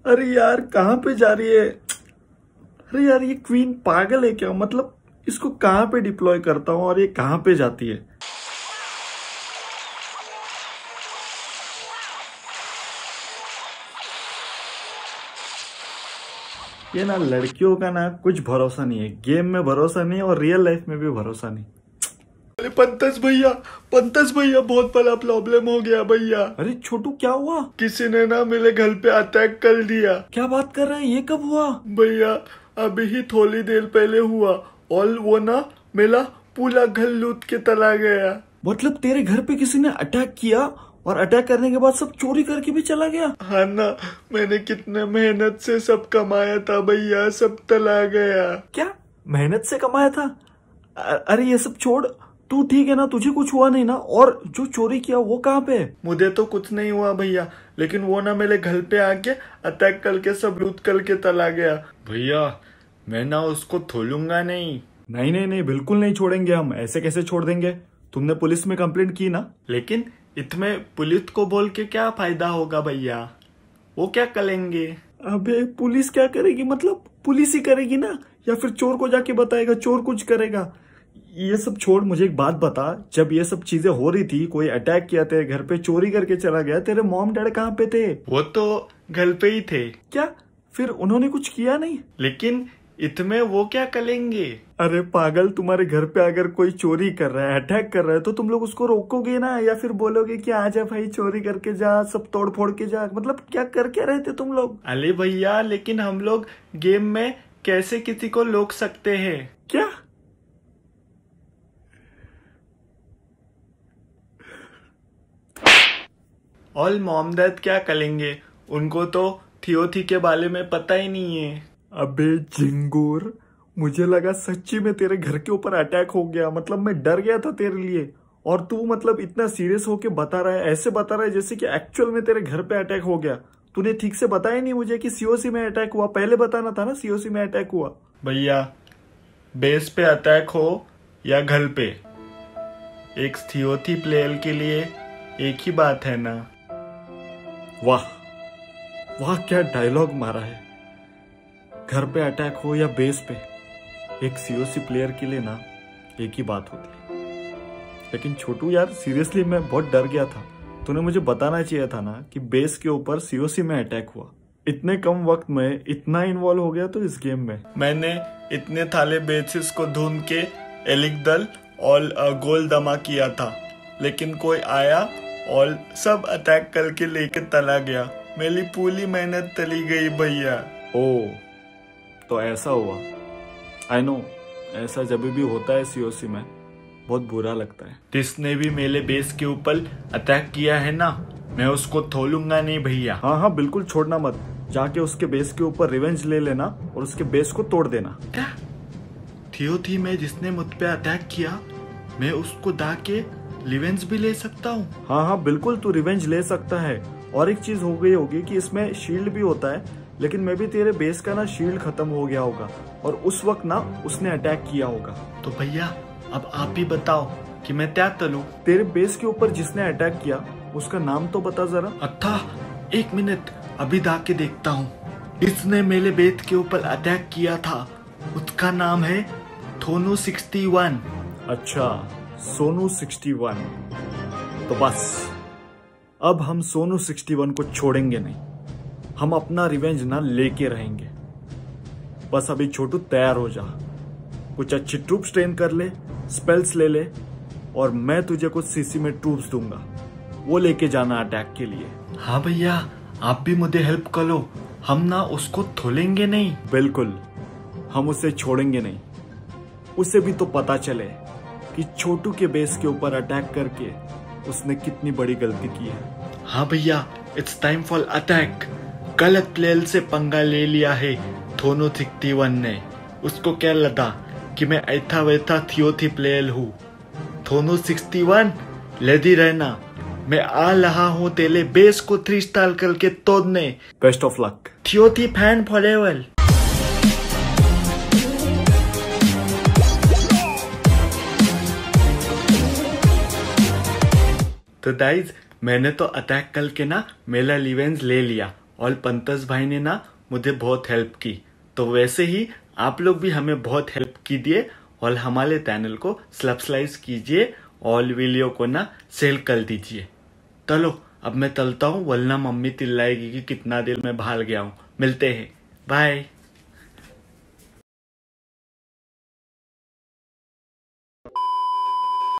अरे यार कहाँ पे जा रही है? अरे यार ये क्वीन पागल है क्या? मतलब इसको कहाँ पे डिप्लॉय करता हूँ और ये कहाँ पे जाती है? ये ना लड़कियों का ना कुछ भरोसा नहीं है, गेम में भरोसा नहीं और रियल लाइफ में भी भरोसा नहीं। अरे पंकज भैया बहुत बड़ा प्रॉब्लम हो गया भैया। अरे छोटू क्या हुआ? किसी ने ना मेरे घर पे अटैक कर दिया। क्या बात कर रहे हैं? ये कब हुआ? भैया अभी ही थोड़ी देर पहले हुआ और वो ना मेरा पूरा घर लूट के चला गया। मतलब तेरे घर पे किसी ने अटैक किया और अटैक करने के बाद सब चोरी करके भी चला गया? हाँ ना, मैंने कितने मेहनत से सब कमाया था भैया, सब चला गया। क्या मेहनत से कमाया था? अरे ये सब छोड़, तू ठीक है ना? तुझे कुछ हुआ नहीं ना? और जो चोरी किया वो कहाँ पे? मुझे तो कुछ नहीं हुआ भैया, लेकिन वो ना मेरे घर पे आके अटैक करके सब लूट करके चला गया। भैया मैं ना उसको छोड़ूंगा नहीं। नहीं, बिल्कुल नहीं छोड़ेंगे हम। ऐसे कैसे छोड़ देंगे? तुमने पुलिस में कंप्लेंट की ना? लेकिन इसमें पुलिस को बोल के क्या फायदा होगा भैया? वो क्या करेंगे? अबे पुलिस क्या करेगी? मतलब पुलिस ही करेगी ना, या फिर चोर को जाके बताएगा, चोर कुछ करेगा। ये सब छोड़, मुझे एक बात बता, जब ये सब चीजें हो रही थी, कोई अटैक किया तेरे घर पे, चोरी करके चला गया, तेरे मॉम डैड कहाँ पे थे? वो तो घर पे ही थे। क्या फिर उन्होंने कुछ किया नहीं? लेकिन इतने वो क्या करेंगे? अरे पागल, तुम्हारे घर पे अगर कोई चोरी कर रहा है, अटैक कर रहा है, तो तुम लोग उसको रोकोगे ना, या फिर बोलोगे कि आजा भाई चोरी करके जा, सब तोड़ फोड़ के जा? मतलब क्या कर क्या रहे थे तुम लोग? अरे भैया लेकिन हम लोग गेम में कैसे किसी को रोक सकते हैं? क्या? और मॉम डैड क्या करेंगे? उनको तो थियोथी के बारे में पता ही नहीं है। अबे जिंगूर, मुझे लगा सच्ची में तेरे घर के ऊपर अटैक हो गया। मतलब मैं डर गया था तेरे लिए, और तू मतलब इतना सीरियस होके बता रहा है, ऐसे बता रहा है जैसे कि एक्चुअल में तेरे घर पे अटैक हो गया। तूने ठीक से बताया नहीं मुझे कि सीओसी में अटैक हुआ। पहले बताना था ना सीओसी में अटैक हुआ। भैया बेस पे अटैक हो या घर पे, एक थियोथी प्लेयर के लिए एक ही बात है ना। वाह वाह, क्या डायलॉग मारा है। घर पे अटैक हो या बेस पे, एक सीओसी प्लेयर के लिए ना एक ही बात होती है। लेकिन छोटू यार सीरियसली मैं बहुत डर गया था। तूने मुझे बताना चाहिए था ना कि बेस के ऊपर सीओसी में अटैक हुआ। इतने कम वक्त में इतना इन्वॉल्व हो गया तो इस गेम में। मैंने इतने थाले बेसिस को ढूंढ के एलिक दल और गोल दमा किया था, लेकिन कोई आया और सब अटैक करके लेके चला गया। मेरी पूरी मेहनत चली गई भैया। ओ तो ऐसा हुआ। आई नो, ऐसा जब भी होता है सीओसी में बहुत बुरा लगता है। जिसने भी मेरे बेस के ऊपर अटैक किया है ना, मैं उसको छोड़ूंगा नहीं भैया। हाँ बिल्कुल छोड़ना मत। जाके उसके बेस के ऊपर रिवेंज ले लेना और उसके बेस को तोड़ देना। क्या थियोथी में जिसने मुझ पे अटैक किया, मैं उसको जाके रिवेंज भी ले सकता हूँ? हाँ बिल्कुल, तू रिवेंज ले सकता है। और एक चीज हो गई होगी कि इसमें शील्ड भी होता है, लेकिन मैं भी तेरे बेस का ना शील्ड खत्म हो गया होगा और उस वक्त ना उसने अटैक किया होगा। तो भैया अब आप ही बताओ कि मैं क्या करूं? तेरे बेस के ऊपर जिसने अटैक किया उसका नाम तो बता जरा। अच्छा एक मिनट, अभी जाके देखता हूँ। इसने मेरे बेस के ऊपर अटैक किया था, उसका नाम है सोनू 61। अच्छा सोनू 61। तो बस अब हम सोनू 61 को छोड़ेंगे नहीं, हम अपना रिवेंज ना लेके रहेंगे। बस अभी छोटू तैयार हो जा, कुछ अच्छी ट्रूप्स ट्रेन कर ले, स्पेल्स ले ले, और मैं तुझे कुछ सीसी में ट्रूप्स दूंगा, वो लेके जाना अटैक के लिए। हाँ भैया आप भी मुझे हेल्प करो, हम ना उसको छोड़ेंगे नहीं। बिल्कुल, हम उसे छोड़ेंगे नहीं। उसे भी तो पता चले कि छोटू के बेस के ऊपर अटैक करके उसने कितनी बड़ी गलती की है। हाँ भैया इट्स टाइम फॉर अटैक। गलत प्लेयर से पंगा ले लिया है सोनू 61 ने। उसको क्या लगा कि मैं ऐथा वैथा थियोथी प्लेयर हूँ। सोनू 61 लेडी रहना, मैं आ रहा हूँ तेरे बेस को 3 स्टार करके तोड़ने। बेस्ट ऑफ लक थियोथी फैन फॉरएवर। तो गाइज मैंने तो अटैक करके ना मेरा रिवेंज ले लिया और पंतज भाई ने ना मुझे बहुत हेल्प की, तो वैसे ही आप लोग भी हमें बहुत हेल्प कीजिए और हमारे चैनल को सब्सक्राइब कीजिए और वीडियो को ना शेयर कर दीजिए। चलो अब मैं चलता हूँ, वरना मम्मी चिल्लाएगी कि कितना देर में बाहर गया हूँ। मिलते हैं, बाय।